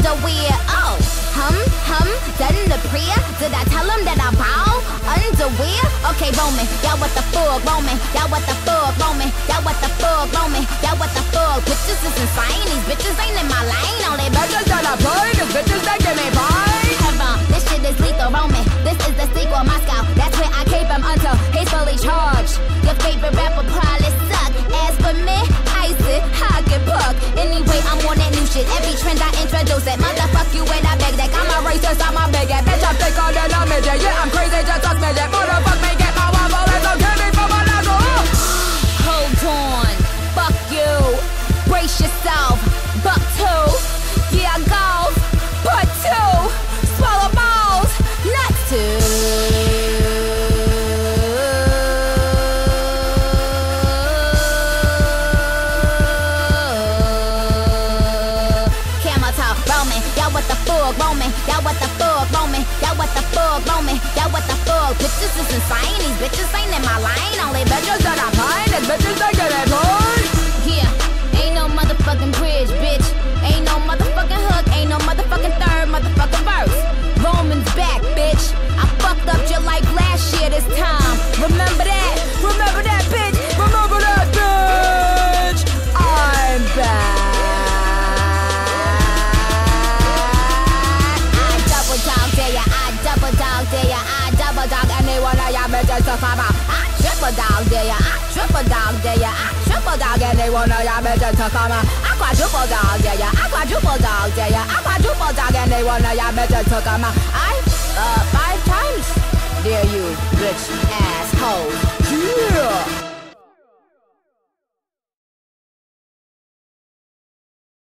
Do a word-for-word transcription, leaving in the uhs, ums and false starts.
underwear. Oh, hum, hum, done the prayer. Did I tell him that I bow? Underwear? Okay, Roman, y'all what the fuck, Roman. Y'all what the fuck, Roman. Y'all what the fuck, Roman. Y'all what the fuck. Bitches is insane. These bitches ain't in my lane. Only bitches that I play. These bitches they give me pain. Heaven, this shit is lethal, Roman. This is the sequel, Moscow. That's where I keep him until he's fully charged. Your favorite rapper probably suck. As for me, ice it, I get puck. Anyway, I'm on that new shit. Every trend I introduce it. Motherfuck you and I beg that. I'm a racist, I'm a bigot. Bitch, I'm thicker than a midget. Yeah, I'm crazy, just a smidget. Motherfuck me, get my waffle and so give me from another. Hold on, fuck you. Brace yourself, buck two. Yeah, I go, butt two. Swallow balls, nuts two. Y'all what the fuck, Roman? Y'all what the fuck, Roman? Y'all what the fuck, Roman? Y'all what the fuck? Bitches is insane. These bitches ain't in my lane. Only bitches that I find. These bitches they get it boy. Yeah, ain't no motherfucking bridge, bitch. Ain't no motherfucking hook. Ain't no motherfucking third motherfucking verse. Roman's back, bitch. I fucked up your life last year this time. Remember that? Remember that, bitch? Remember that, bitch? I'm back. Double dog dare ya, I double dog any one of y'all bitches to come out. I triple dog dare ya, I triple dog dare ya, I triple dog any one of y'all bitches to come out. I quadruple dog dare ya, I quadruple dog dare ya, I quadruple dog any one of y'all bitches to come out. I, uh, five times dare you, bitch assholes.